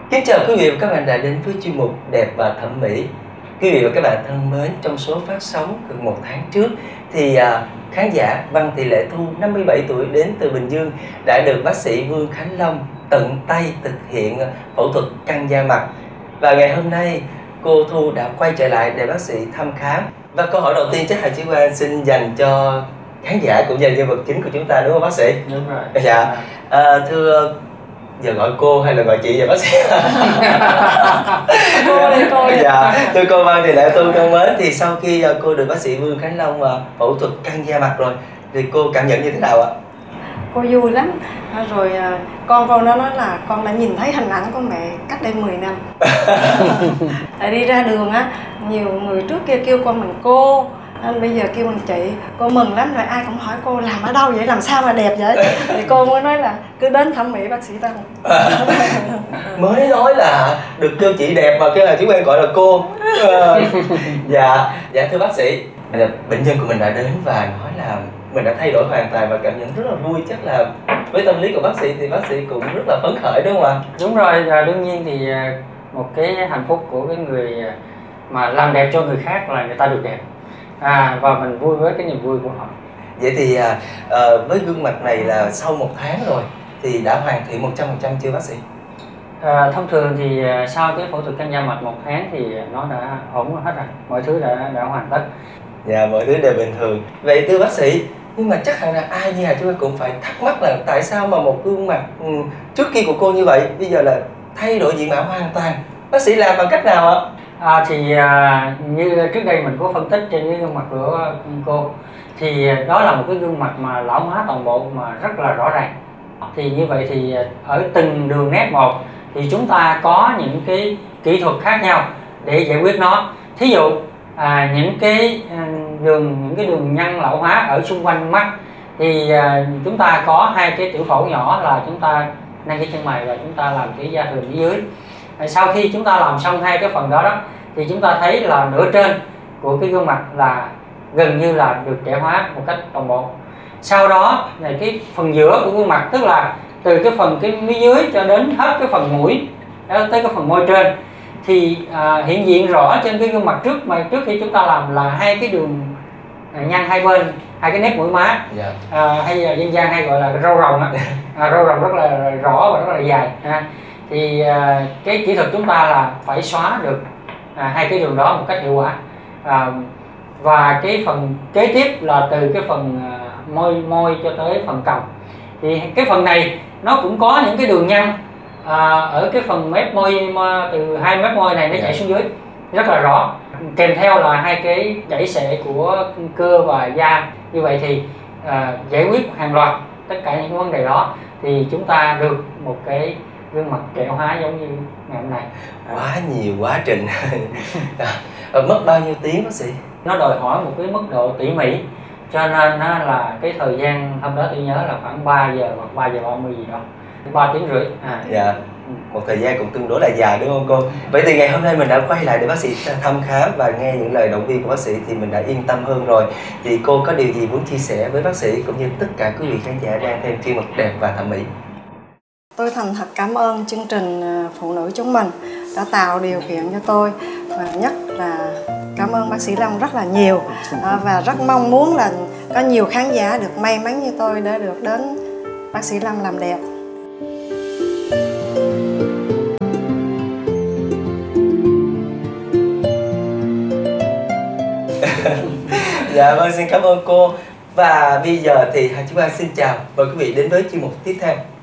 Kính chào quý vị và các bạn đã đến với chuyên mục Đẹp và Thẩm mỹ. Quý vị và các bạn thân mến, trong số phát sóng gần 1 tháng trước thì khán giả Văn Thị Lệ Thu 57 tuổi đến từ Bình Dương đã được bác sĩ Vương Khánh Long tận tay thực hiện phẫu thuật căng da mặt. Và ngày hôm nay cô Thu đã quay trở lại để bác sĩ thăm khám. Và câu hỏi đầu tiên chắc là chị Quang xin dành cho khán giả cũng như nhân vật chính của chúng ta, đúng không bác sĩ? Đúng rồi. Dạ. Thưa, giờ gọi cô hay là gọi chị vậy bác sĩ? Cô đi. Dạ, thưa cô Văn Thị Lệ Thu thân mến, thì sau khi cô được bác sĩ Vương Khánh Long phẫu thuật căng da mặt rồi thì cô cảm nhận như thế nào ạ? Cô vui lắm. Rồi con nó nói là con đã nhìn thấy hình ảnh của mẹ cách đây 10 năm. Tại đi ra đường á, nhiều người trước kia kêu con mình cô, bây giờ kêu mình chị. Cô mừng lắm, rồi ai cũng hỏi cô làm ở đâu vậy, làm sao mà đẹp vậy. Thì cô mới nói là cứ đến thẩm mỹ bác sĩ Tân. Mới nói là được kêu chị đẹp mà kêu là chú quen gọi là cô. Dạ thưa bác sĩ, bệnh nhân của mình đã đến và nói là mình đã thay đổi hoàn toàn và cảm nhận rất là vui. Chắc là với tâm lý của bác sĩ thì bác sĩ cũng rất là phấn khởi, đúng không ạ? Đúng rồi, đương nhiên thì một cái hạnh phúc của cái người mà làm đẹp cho người khác là người ta được đẹp, và mình vui với cái niềm vui của họ. Vậy thì với gương mặt này là sau 1 tháng rồi thì đã hoàn thiện 100% chưa bác sĩ? Thông thường thì sau cái phẫu thuật căng da mặt 1 tháng thì nó đã ổn hết rồi, mọi thứ đã hoàn tất. Dạ, mọi thứ đều bình thường. Vậy thưa bác sĩ, nhưng mà chắc hẳn là ai như chúng ta cũng phải thắc mắc là tại sao mà một gương mặt trước kia của cô như vậy bây giờ là thay đổi diện mạo hoàn toàn. Bác sĩ làm bằng cách nào ạ? Như trước đây mình có phân tích trên cái gương mặt của cô, thì đó là một cái gương mặt mà lão hóa toàn bộ mà rất là rõ ràng. Thì như vậy thì ở từng đường nét một thì chúng ta có những cái kỹ thuật khác nhau để giải quyết nó. Thí dụ những cái đường nhăn lão hóa ở xung quanh mắt thì chúng ta có 2 cái tiểu phẫu nhỏ là chúng ta nâng cái chân mày và chúng ta làm cái da thừa phía dưới. Sau khi chúng ta làm xong 2 cái phần đó thì chúng ta thấy là nửa trên của cái gương mặt là gần như là được trẻ hóa một cách toàn bộ. Sau đó là cái phần giữa của gương mặt, tức là từ cái phần cái mí dưới cho đến hết cái phần mũi tới cái phần môi trên thì hiện diện rõ trên cái gương mặt trước khi chúng ta làm là 2 cái đường nhăn hai bên, 2 cái nét mũi má. Hay dân gian hay gọi là râu rồng á. Râu rồng rất là rõ và rất là dài. Thì cái kỹ thuật chúng ta là phải xóa được 2 cái đường đó một cách hiệu quả. Và cái phần kế tiếp là từ cái phần môi cho tới phần cằm. Thì cái phần này nó cũng có những cái đường nhăn ở cái phần mép môi, từ 2 mép môi này nó chảy xuống dưới rất là rõ, kèm theo là 2 cái chảy xệ của cơ và da. Như vậy thì giải quyết hàng loạt tất cả những vấn đề đó thì chúng ta được một cái gương mặt trẻ hóa giống như ngày hôm nay. Quá nhiều quá trình. Mất bao nhiêu tiếng bác sĩ? Nó đòi hỏi một cái mức độ tỉ mỉ, cho nên nó là cái thời gian hôm đó tôi nhớ là khoảng 3 giờ hoặc 3 giờ 30 gì đó, 3 tiếng rưỡi. Dạ, một thời gian cũng tương đối là dài, đúng không cô? Vậy thì ngày hôm nay mình đã quay lại để bác sĩ thăm khám và nghe những lời động viên của bác sĩ thì mình đã yên tâm hơn rồi. Thì cô có điều gì muốn chia sẻ với bác sĩ cũng như tất cả quý vị khán giả đang xem chuyên mục Đẹp và Thẩm mỹ? Tôi thành thật cảm ơn chương trình Phụ nữ chúng mình đã tạo điều kiện cho tôi, và nhất là cảm ơn bác sĩ Long rất là nhiều, và rất mong muốn là có nhiều khán giả được may mắn như tôi để được đến bác sĩ Long làm đẹp. Dạ vâng, xin cảm ơn cô. Và bây giờ thì chúng ta xin chào, mời quý vị đến với chuyên mục tiếp theo.